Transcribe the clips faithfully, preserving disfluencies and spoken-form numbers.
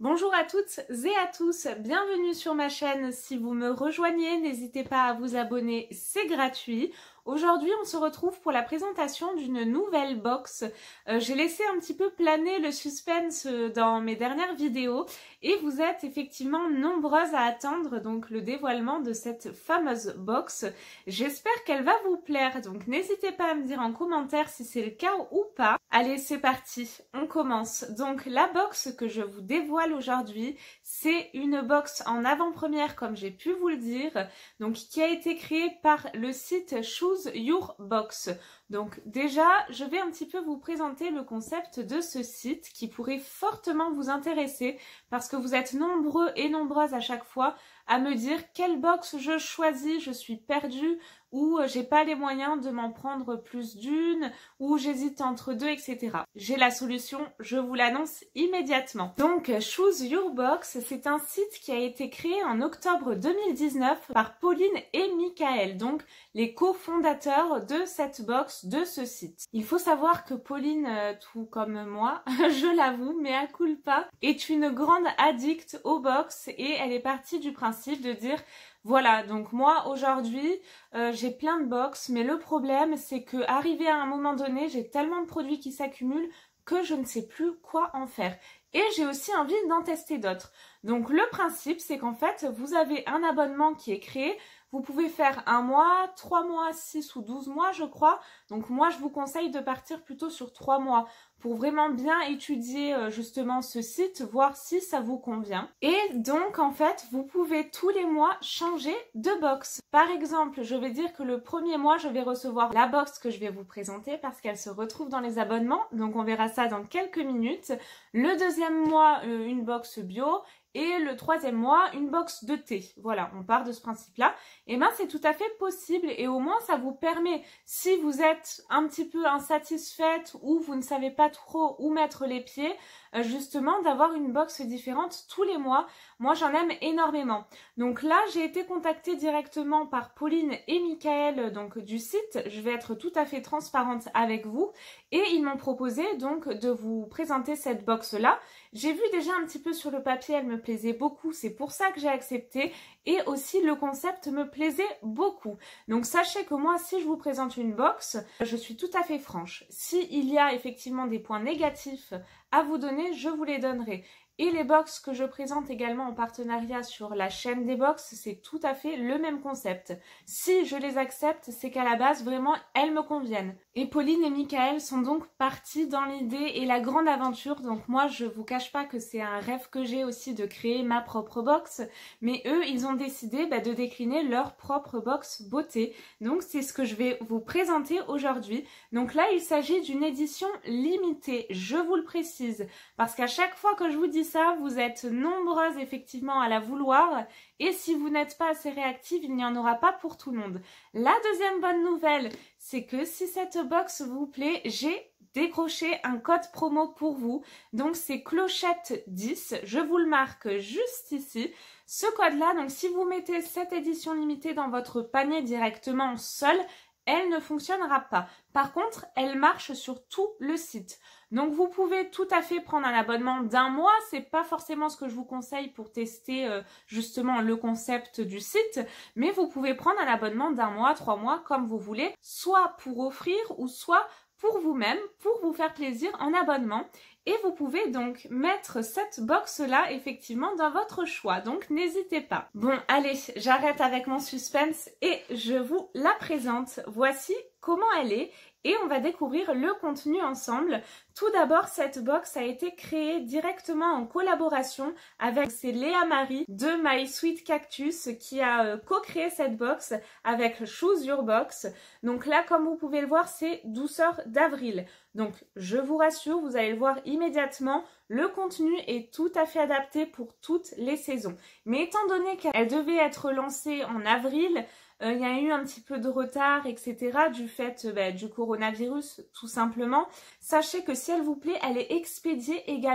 Bonjour à toutes et à tous, bienvenue sur ma chaîne. Si vous me rejoignez, n'hésitez pas à vous abonner, c'est gratuit. Aujourd'hui, on se retrouve pour la présentation d'une nouvelle box. Euh, J'ai laissé un petit peu planer le suspense dans mes dernières vidéos et vous êtes effectivement nombreuses à attendre donc le dévoilement de cette fameuse box. J'espère qu'elle va vous plaire, donc n'hésitez pas à me dire en commentaire si c'est le cas ou pas. Allez, c'est parti, on commence. Donc la box que je vous dévoile aujourd'hui, c'est une box en avant-première comme j'ai pu vous le dire, donc qui a été créée par le site Choose Your Box. Donc déjà, je vais un petit peu vous présenter le concept de ce site qui pourrait fortement vous intéresser parce que vous êtes nombreux et nombreuses à chaque fois à me dire quelle box je choisis, je suis perdue ou j'ai pas les moyens de m'en prendre plus d'une ou j'hésite entre deux, et cetera. J'ai la solution, je vous l'annonce immédiatement. Donc Choose Your Box, c'est un site qui a été créé en octobre deux mille dix-neuf par Pauline et Michael, donc les cofondateurs de cette box, de ce site. Il faut savoir que Pauline, tout comme moi, je l'avoue, mais à culpa, est une grande addict aux box et elle est partie du principe de dire voilà, donc moi aujourd'hui euh, j'ai plein de box, mais le problème c'est que arrivé à un moment donné, j'ai tellement de produits qui s'accumulent que je ne sais plus quoi en faire. Et j'ai aussi envie d'en tester d'autres. Donc le principe c'est qu'en fait vous avez un abonnement qui est créé. Vous pouvez faire un mois, trois mois, six ou douze mois je crois. Donc moi je vous conseille de partir plutôt sur trois mois pour vraiment bien étudier justement ce site, voir si ça vous convient. Et donc en fait vous pouvez tous les mois changer de box. Par exemple, je vais dire que le premier mois je vais recevoir la box que je vais vous présenter parce qu'elle se retrouve dans les abonnements. Donc on verra ça dans quelques minutes. Le deuxième mois, euh, une box bio. Et le troisième mois, une box de thé. Voilà, on part de ce principe-là. Et bien, c'est tout à fait possible et au moins, ça vous permet, si vous êtes un petit peu insatisfaite ou vous ne savez pas trop où mettre les pieds, justement, d'avoir une box différente tous les mois. Moi, j'en aime énormément. Donc là, j'ai été contactée directement par Pauline et Michael, donc du site. Je vais être tout à fait transparente avec vous. Et ils m'ont proposé donc de vous présenter cette box-là. J'ai vu déjà un petit peu sur le papier, elle me plaisait beaucoup, c'est pour ça que j'ai accepté. Et aussi, le concept me plaisait beaucoup. Donc, sachez que moi, si je vous présente une box, je suis tout à fait franche. S'il y a effectivement des points négatifs à vous donner, je vous les donnerai. Et les box que je présente également en partenariat sur la chaîne des box, c'est tout à fait le même concept. Si je les accepte, c'est qu'à la base, vraiment, elles me conviennent. Et Pauline et Michael sont donc partis dans l'idée et la grande aventure. Donc moi, je vous cache pas que c'est un rêve que j'ai aussi de créer ma propre box. Mais eux, ils ont décidé bah, de décliner leur propre box beauté. Donc c'est ce que je vais vous présenter aujourd'hui. Donc là, il s'agit d'une édition limitée, je vous le précise. Parce qu'à chaque fois que je vous dis ça, vous êtes nombreuses effectivement à la vouloir et si vous n'êtes pas assez réactive, il n'y en aura pas pour tout le monde. La deuxième bonne nouvelle, c'est que si cette box vous plaît, j'ai décroché un code promo pour vous. Donc c'est clochette dix, je vous le marque juste ici. Ce code-là, donc si vous mettez cette édition limitée dans votre panier directement seul, elle ne fonctionnera pas. Par contre, elle marche sur tout le site. Donc vous pouvez tout à fait prendre un abonnement d'un mois, c'est pas forcément ce que je vous conseille pour tester euh, justement le concept du site, mais vous pouvez prendre un abonnement d'un mois, trois mois, comme vous voulez, soit pour offrir ou soit pour vous-même, pour vous faire plaisir en abonnement. Et vous pouvez donc mettre cette box-là effectivement dans votre choix, donc n'hésitez pas. Bon, allez, j'arrête avec mon suspense et je vous la présente. Voici comment elle est et on va découvrir le contenu ensemble. Tout d'abord, cette box a été créée directement en collaboration avec c'est Léa Marie de My Sweet Cactus qui a euh, co-créé cette box avec Choose Your Box. Donc là, comme vous pouvez le voir, c'est douceur d'avril. Donc je vous rassure, vous allez le voir immédiatement, le contenu est tout à fait adapté pour toutes les saisons. Mais étant donné qu'elle devait être lancée en avril, il euh, y a eu un petit peu de retard, et cetera du fait euh, bah, du coronavirus, tout simplement. Sachez que si elle vous plaît, elle est expédiée également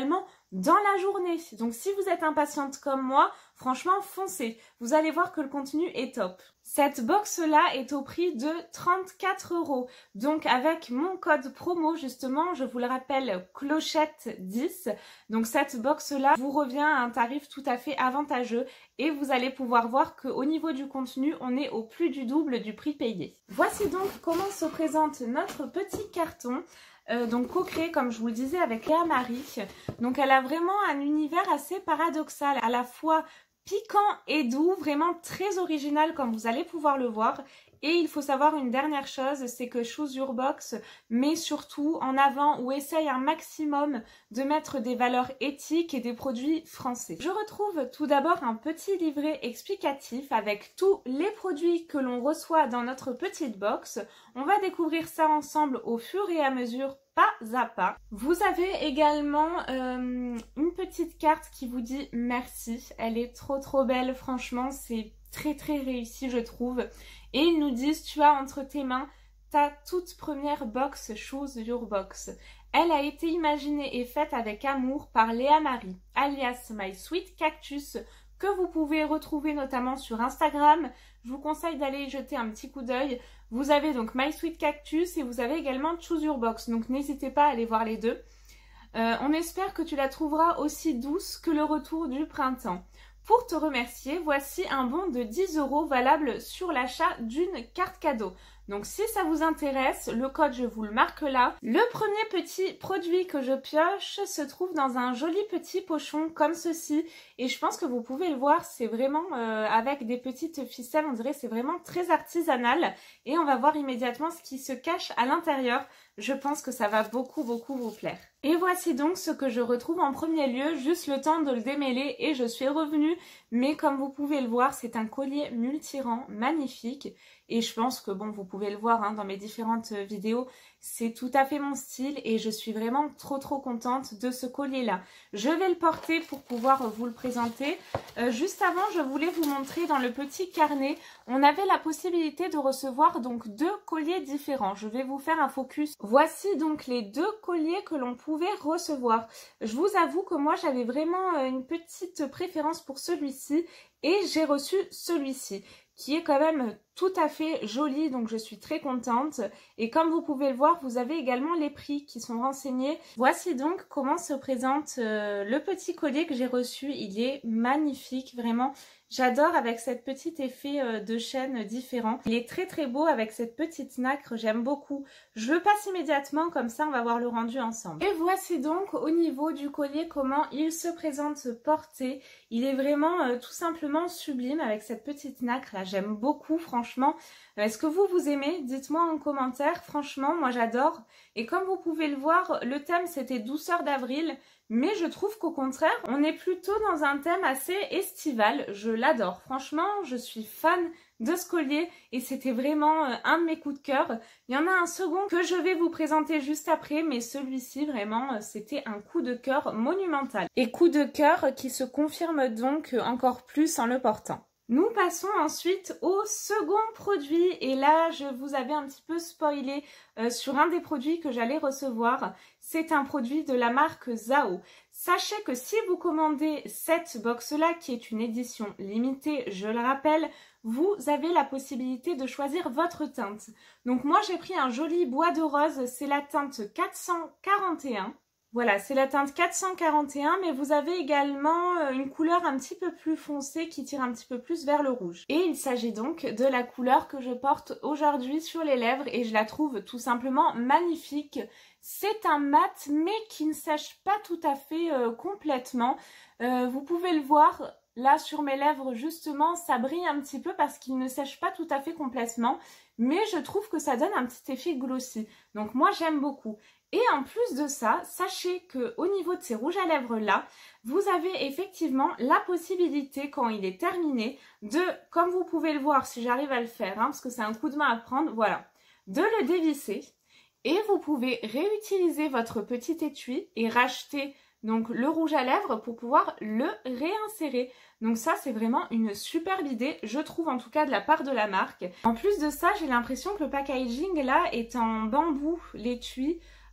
dans la journée. Donc si vous êtes impatiente comme moi, franchement foncez, vous allez voir que le contenu est top. Cette box là est au prix de trente-quatre euros. Donc avec mon code promo justement, je vous le rappelle, clochette dix. Donc cette box là vous revient à un tarif tout à fait avantageux et vous allez pouvoir voir qu'au niveau du contenu, on est au plus du double du prix payé. Voici donc comment se présente notre petit carton. Euh, donc co-créé comme je vous le disais avec Léa Marie. Donc elle a vraiment un univers assez paradoxal, à la fois piquant et doux, vraiment très original comme vous allez pouvoir le voir. Et il faut savoir une dernière chose, c'est que Choose Your Box met surtout en avant ou essaye un maximum de mettre des valeurs éthiques et des produits français. Je retrouve tout d'abord un petit livret explicatif avec tous les produits que l'on reçoit dans notre petite box. On va découvrir ça ensemble au fur et à mesure, pas à pas. Vous avez également euh, une petite carte qui vous dit merci. Elle est trop trop belle, franchement, c'est très très réussi je trouve. Et ils nous disent, tu as entre tes mains ta toute première box Choose Your Box. Elle a été imaginée et faite avec amour par Léa Marie, alias My Sweet Cactus, que vous pouvez retrouver notamment sur Instagram. Je vous conseille d'aller y jeter un petit coup d'œil. Vous avez donc My Sweet Cactus et vous avez également Choose Your Box, donc n'hésitez pas à aller voir les deux. Euh, on espère que tu la trouveras aussi douce que le retour du printemps. Pour te remercier, voici un bon de dix euros valable sur l'achat d'une carte cadeau. Donc si ça vous intéresse, le code je vous le marque là. Le premier petit produit que je pioche se trouve dans un joli petit pochon comme ceci. Et je pense que vous pouvez le voir, c'est vraiment euh, avec des petites ficelles, on dirait c'est vraiment très artisanal. Et on va voir immédiatement ce qui se cache à l'intérieur. Je pense que ça va beaucoup beaucoup vous plaire. Et voici donc ce que je retrouve en premier lieu, juste le temps de le démêler et je suis revenue. Mais comme vous pouvez le voir, c'est un collier multirang magnifique. Et je pense que bon, vous pouvez le voir hein, dans mes différentes vidéos, c'est tout à fait mon style et je suis vraiment trop trop contente de ce collier là. Je vais le porter pour pouvoir vous le présenter. Euh, juste avant, je voulais vous montrer dans le petit carnet, on avait la possibilité de recevoir donc deux colliers différents. Je vais vous faire un focus. Voici donc les deux colliers que l'on pouvait recevoir. Je vous avoue que moi j'avais vraiment une petite préférence pour celui-ci et j'ai reçu celui-ci, qui est quand même tout à fait joli, donc je suis très contente. Et comme vous pouvez le voir, vous avez également les prix qui sont renseignés. Voici donc comment se présente euh, le petit collier que j'ai reçu. Il est magnifique, vraiment. J'adore avec cette petite effet euh, de chaîne différent. Il est très très beau avec cette petite nacre, j'aime beaucoup. Je le passe immédiatement, comme ça on va voir le rendu ensemble. Et voici donc au niveau du collier comment il se présente porté. Il est vraiment euh, tout simplement sublime avec cette petite nacre là, j'aime beaucoup franchement. Est-ce que vous, vous aimez? Dites-moi en commentaire, franchement, moi j'adore. Et comme vous pouvez le voir, le thème c'était douceur d'avril, mais je trouve qu'au contraire, on est plutôt dans un thème assez estival. Je l'adore, franchement, je suis fan de ce collier et c'était vraiment un de mes coups de cœur. Il y en a un second que je vais vous présenter juste après, mais celui-ci vraiment c'était un coup de cœur monumental. Et coup de cœur qui se confirme donc encore plus en le portant. Nous passons ensuite au second produit et là je vous avais un petit peu spoilé euh, sur un des produits que j'allais recevoir. C'est un produit de la marque Zao. Sachez que si vous commandez cette box là qui est une édition limitée, je le rappelle, vous avez la possibilité de choisir votre teinte. Donc moi j'ai pris un joli bois de rose, c'est la teinte quatre cent quarante et un. Voilà, c'est la teinte quatre cent quarante et un, mais vous avez également une couleur un petit peu plus foncée qui tire un petit peu plus vers le rouge. Et il s'agit donc de la couleur que je porte aujourd'hui sur les lèvres et je la trouve tout simplement magnifique. C'est un mat, mais qui ne sèche pas tout à fait euh, complètement. Euh, vous pouvez le voir, là sur mes lèvres justement, ça brille un petit peu parce qu'il ne sèche pas tout à fait complètement. Mais je trouve que ça donne un petit effet glossy. Donc moi j'aime beaucoup. Et en plus de ça, sachez qu'au niveau de ces rouges à lèvres là, vous avez effectivement la possibilité quand il est terminé de, comme vous pouvez le voir si j'arrive à le faire, hein, parce que c'est un coup de main à prendre, voilà, de le dévisser. Et vous pouvez réutiliser votre petit étui et racheter donc le rouge à lèvres pour pouvoir le réinsérer. Donc ça c'est vraiment une superbe idée, je trouve en tout cas de la part de la marque. En plus de ça, j'ai l'impression que le packaging là est en bambou, l'étui.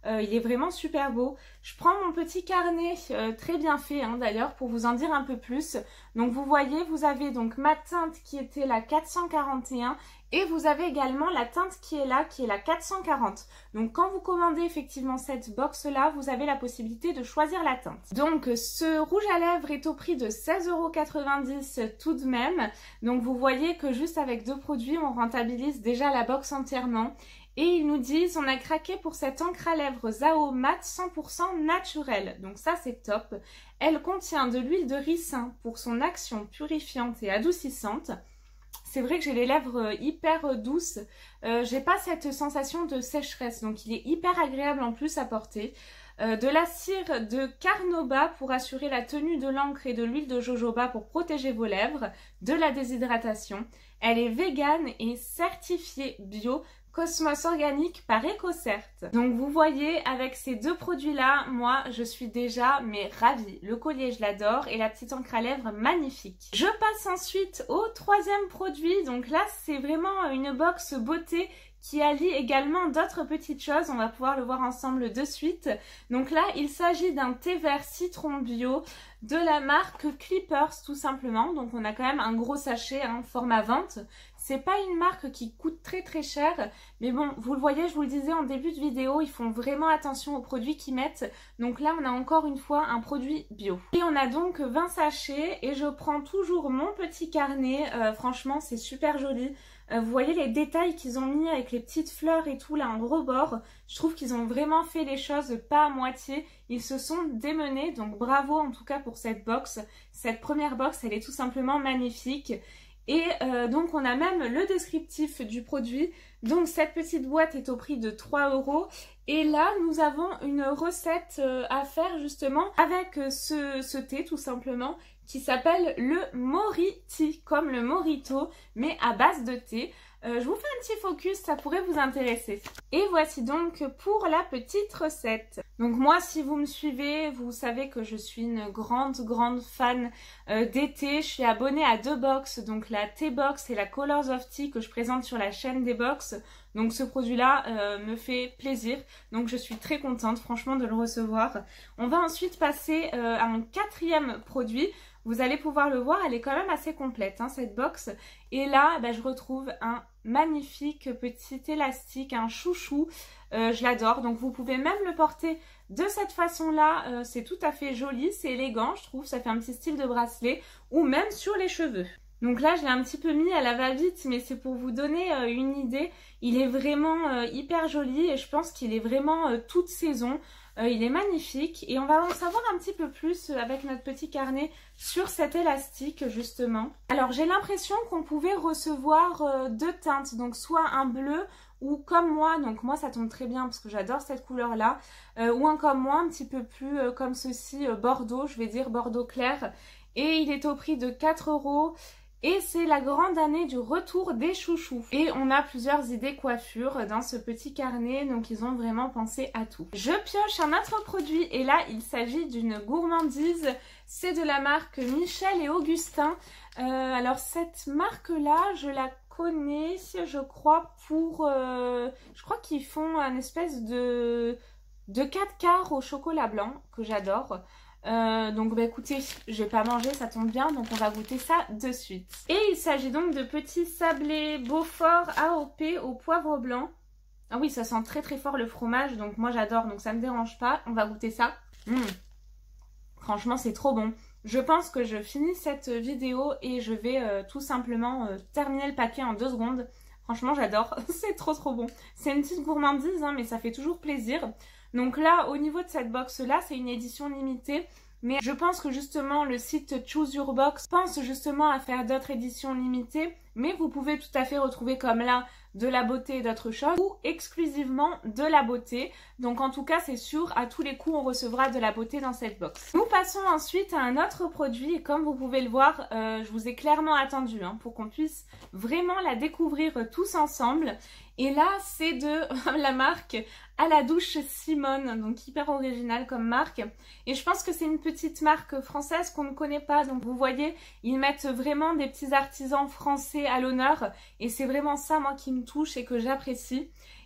Euh, il est vraiment super beau. Je prends mon petit carnet, euh, très bien fait hein, d'ailleurs, pour vous en dire un peu plus. Donc vous voyez, vous avez donc ma teinte qui était la quatre cent quarante et un et vous avez également la teinte qui est là, qui est la quatre cent quarante. Donc quand vous commandez effectivement cette box là, vous avez la possibilité de choisir la teinte. Donc ce rouge à lèvres est au prix de seize euros quatre-vingt-dix tout de même. Donc vous voyez que juste avec deux produits, on rentabilise déjà la box entièrement. Et ils nous disent, on a craqué pour cette encre à lèvres Zao Mat cent pour cent naturelle. Donc ça c'est top. Elle contient de l'huile de ricin pour son action purifiante et adoucissante. C'est vrai que j'ai les lèvres hyper douces. Euh, j'ai pas cette sensation de sécheresse. Donc il est hyper agréable en plus à porter. Euh, de la cire de Carnauba pour assurer la tenue de l'encre et de l'huile de jojoba pour protéger vos lèvres de la déshydratation. Elle est végane et certifiée bio. Cosmos organique par EcoCert. Donc vous voyez, avec ces deux produits-là, moi je suis déjà mais ravie. Le collier je l'adore et la petite encre à lèvres magnifique. Je passe ensuite au troisième produit. Donc là c'est vraiment une box beauté qui allie également d'autres petites choses. On va pouvoir le voir ensemble de suite. Donc là, il s'agit d'un thé vert citron bio de la marque Clippers tout simplement. Donc on a quand même un gros sachet, hein, format vente. C'est pas une marque qui coûte très très cher, mais bon, vous le voyez, je vous le disais en début de vidéo, ils font vraiment attention aux produits qu'ils mettent. Donc là, on a encore une fois un produit bio. Et on a donc vingt sachets et je prends toujours mon petit carnet. Euh, franchement, c'est super joli. Euh, vous voyez les détails qu'ils ont mis avec les petites fleurs et tout là en rebord. Je trouve qu'ils ont vraiment fait les choses pas à moitié. Ils se sont démenés, donc bravo en tout cas pour cette box. Cette première box, elle est tout simplement magnifique. Et euh, donc on a même le descriptif du produit. Donc cette petite boîte est au prix de trois euros. Et là nous avons une recette euh, à faire justement avec ce, ce thé tout simplement, qui s'appelle le Moriti, comme le Morito, mais à base de thé. Euh, je vous fais un petit focus, ça pourrait vous intéresser. Et voici donc pour la petite recette. Donc moi, si vous me suivez, vous savez que je suis une grande, grande fan euh, des thés. Je suis abonnée à deux box, donc la Tea Box et la Colors of Tea que je présente sur la chaîne des box. Donc ce produit-là euh, me fait plaisir, donc je suis très contente franchement de le recevoir. On va ensuite passer euh, à un quatrième produit. Vous allez pouvoir le voir, elle est quand même assez complète hein, cette box. Et là, bah, je retrouve un magnifique petit élastique, un chouchou. Euh, je l'adore, donc vous pouvez même le porter de cette façon-là. Euh, c'est tout à fait joli, c'est élégant, je trouve. Ça fait un petit style de bracelet ou même sur les cheveux. Donc là, je l'ai un petit peu mis à la va-vite, mais c'est pour vous donner euh, une idée. Il est vraiment euh, hyper joli et je pense qu'il est vraiment euh, toute saison. Euh, il est magnifique et on va en savoir un petit peu plus avec notre petit carnet sur cet élastique justement. Alors j'ai l'impression qu'on pouvait recevoir euh, deux teintes, donc soit un bleu ou comme moi, donc moi ça tombe très bien parce que j'adore cette couleur là, euh, ou un comme moi un petit peu plus euh, comme ceci, euh, bordeaux, je vais dire bordeaux clair. Et il est au prix de quatre euros. Et c'est la grande année du retour des chouchous. Et on a plusieurs idées coiffures dans ce petit carnet, donc ils ont vraiment pensé à tout. Je pioche un autre produit et là il s'agit d'une gourmandise. C'est de la marque Michel et Augustin. Euh, alors cette marque-là, je la connais, je crois, pour... Euh, je crois qu'ils font un espèce de, de quatre quarts au chocolat blanc que j'adore. Euh, donc bah écoutez, je vais pas manger, ça tombe bien, donc on va goûter ça de suite. Et il s'agit donc de petits sablés Beaufort A O P au poivre blanc. Ah oui, ça sent très très fort le fromage, donc moi j'adore, donc ça me dérange pas. On va goûter ça. Mmh. Franchement c'est trop bon. Je pense que je finis cette vidéo et je vais euh, tout simplement euh, terminer le paquet en deux secondes. Franchement j'adore, c'est trop trop bon. C'est une petite gourmandise hein, mais ça fait toujours plaisir. Donc là, au niveau de cette box-là, c'est une édition limitée. Mais je pense que justement, le site Choose Your Box pense justement à faire d'autres éditions limitées. Mais vous pouvez tout à fait retrouver comme là de la beauté et d'autres choses. Ou exclusivement de la beauté. Donc en tout cas, c'est sûr, à tous les coups, on recevra de la beauté dans cette box. Nous passons ensuite à un autre produit. Et comme vous pouvez le voir, euh, je vous ai clairement attendu hein, pour qu'on puisse vraiment la découvrir tous ensemble. Et là, c'est de la marque À la douche Simone, donc hyper original comme marque. Et je pense que c'est une petite marque française qu'on ne connaît pas. Donc vous voyez, ils mettent vraiment des petits artisans français à l'honneur. Et c'est vraiment ça, moi, qui me touche et que j'apprécie.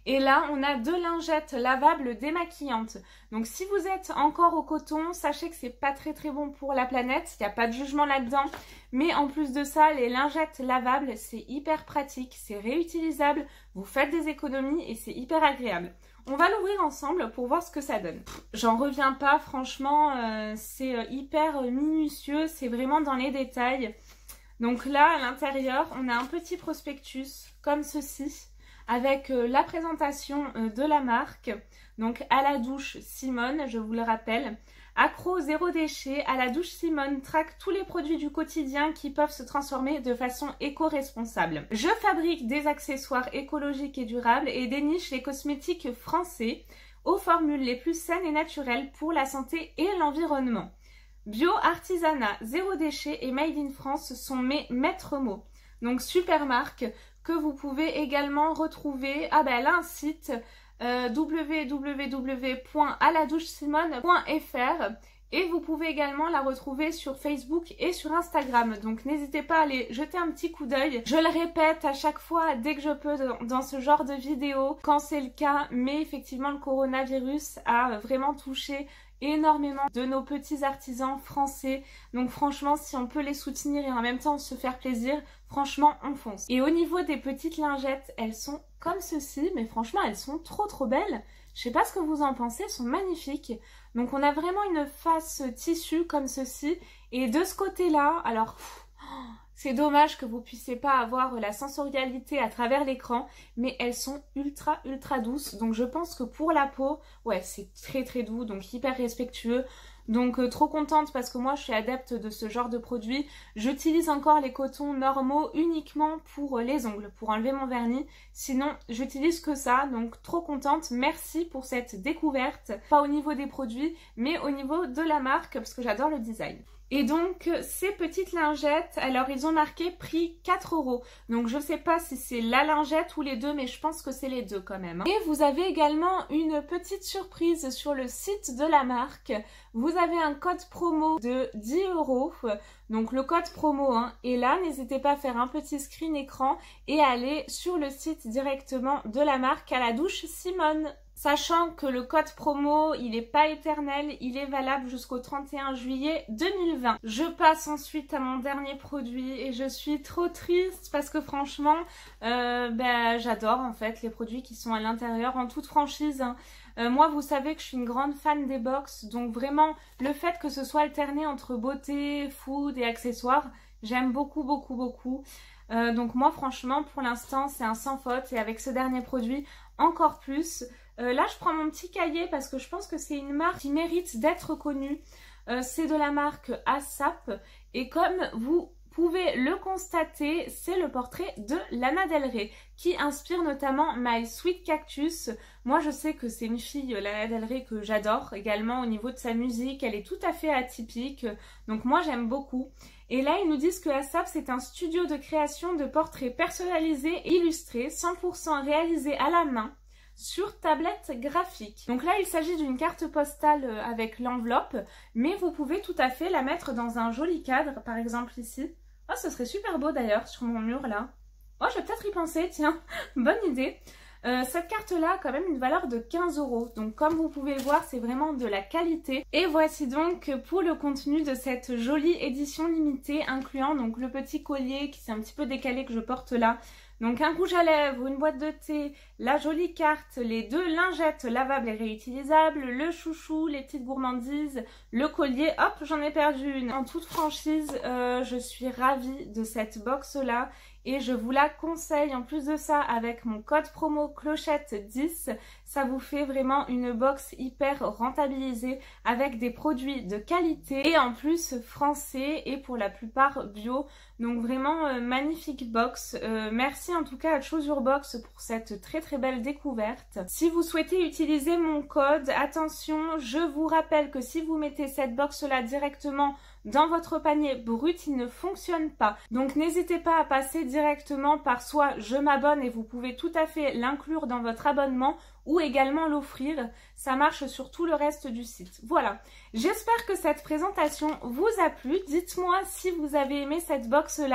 Et là, on a deux lingettes lavables démaquillantes. Donc si vous êtes encore au coton, sachez que c'est pas très très bon pour la planète. Il n'y a pas de jugement là-dedans. Mais en plus de ça, les lingettes lavables, c'est hyper pratique, c'est réutilisable. Vous faites des économies et c'est hyper agréable. On va l'ouvrir ensemble pour voir ce que ça donne. J'en reviens pas, franchement, euh, c'est hyper minutieux, c'est vraiment dans les détails. Donc là, à l'intérieur, on a un petit prospectus comme ceci, avec euh, la présentation euh, de la marque. Donc à la douche Simone, je vous le rappelle. Accro zéro déchet, à la douche Simone traque tous les produits du quotidien qui peuvent se transformer de façon éco-responsable. Je fabrique des accessoires écologiques et durables et déniche les cosmétiques français aux formules les plus saines et naturelles pour la santé et l'environnement. Bio, artisanat, zéro déchet et made in France sont mes maîtres mots. Donc super marque que vous pouvez également retrouver. Ah ben elle a un site euh, w w w point à la douche simone point f r et vous pouvez également la retrouver sur Facebook et sur Instagram. Donc n'hésitez pas à aller jeter un petit coup d'œil. Je le répète à chaque fois dès que je peux dans, dans ce genre de vidéo quand c'est le cas, mais effectivement le coronavirus a vraiment touché énormément de nos petits artisans français. Donc franchement, si on peut les soutenir et en même temps se faire plaisir, franchement on fonce. Et au niveau des petites lingettes, elles sont comme ceci, mais franchement elles sont trop trop belles. Je sais pas ce que vous en pensez, elles sont magnifiques. Donc on a vraiment une face tissu comme ceci. Et de ce côté-là, alors c'est dommage que vous puissiez pas avoir la sensorialité à travers l'écran, mais elles sont ultra ultra douces. Donc je pense que pour la peau, ouais, c'est très très doux, donc hyper respectueux. Donc euh, trop contente parce que moi je suis adepte de ce genre de produit. J'utilise encore les cotons normaux uniquement pour les ongles, pour enlever mon vernis. Sinon j'utilise que ça, donc trop contente. Merci pour cette découverte. Pas au niveau des produits, mais au niveau de la marque, parce que j'adore le design. Et donc ces petites lingettes, alors ils ont marqué prix quatre euros. Donc je sais pas si c'est la lingette ou les deux, mais je pense que c'est les deux quand même. Et vous avez également une petite surprise sur le site de la marque. Vous avez un code promo de dix euros. Donc le code promo hein, est là. N'hésitez pas à faire un petit screen écran et à aller sur le site directement de la marque à la douche Simone. Sachant que le code promo, il n'est pas éternel, il est valable jusqu'au trente et un juillet deux mille vingt. Je passe ensuite à mon dernier produit et je suis trop triste parce que franchement, euh, ben, j'adore en fait les produits qui sont à l'intérieur en toute franchise. Hein. Euh, moi, vous savez que je suis une grande fan des box, donc vraiment le fait que ce soit alterné entre beauté, food et accessoires, j'aime beaucoup, beaucoup, beaucoup. Euh, donc moi, franchement, pour l'instant, c'est un sans faute et avec ce dernier produit, encore plus. Euh, là, je prends mon petit cahier parce que je pense que c'est une marque qui mérite d'être connue. Euh, c'est de la marque ASAP et comme vous pouvez le constater, c'est le portrait de Lana Del Rey qui inspire notamment My Sweet Cactus. Moi, je sais que c'est une fille, Lana Del Rey, que j'adore également au niveau de sa musique. Elle est tout à fait atypique, donc moi, j'aime beaucoup. Et là, ils nous disent que ASAP, c'est un studio de création de portraits personnalisés et illustrés, cent pour cent réalisés à la main, sur tablette graphique. Donc là, il s'agit d'une carte postale avec l'enveloppe, mais vous pouvez tout à fait la mettre dans un joli cadre, par exemple ici. Oh, ce serait super beau d'ailleurs sur mon mur là. Oh, je vais peut-être y penser, tiens, bonne idée. Euh, cette carte-là a quand même une valeur de quinze euros. Donc comme vous pouvez le voir, c'est vraiment de la qualité. Et voici donc pour le contenu de cette jolie édition limitée, incluant donc le petit collier qui s'est un petit peu décalé que je porte là. Donc un rouge à lèvres, une boîte de thé, la jolie carte, les deux lingettes lavables et réutilisables, le chouchou, les petites gourmandises, le collier. Hop, j'en ai perdu une. En toute franchise, euh, je suis ravie de cette box-là et je vous la conseille. En plus de ça, avec mon code promo clochette dix, ça vous fait vraiment une box hyper rentabilisée avec des produits de qualité et en plus français et pour la plupart bio. Donc vraiment euh, magnifique box. Euh, merci en tout cas à Choose Box pour cette très très belle découverte. Si vous souhaitez utiliser mon code, attention, je vous rappelle que si vous mettez cette box là directement dans votre panier brut, il ne fonctionne pas. Donc n'hésitez pas à passer directement par soit je m'abonne et vous pouvez tout à fait l'inclure dans votre abonnement ou également l'offrir. Ça marche sur tout le reste du site. Voilà. J'espère que cette présentation vous a plu. Dites-moi si vous avez aimé cette box là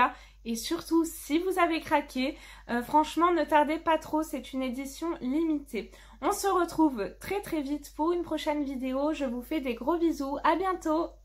Et surtout, si vous avez craqué, euh, franchement, ne tardez pas trop, c'est une édition limitée. On se retrouve très très vite pour une prochaine vidéo. Je vous fais des gros bisous, à bientôt!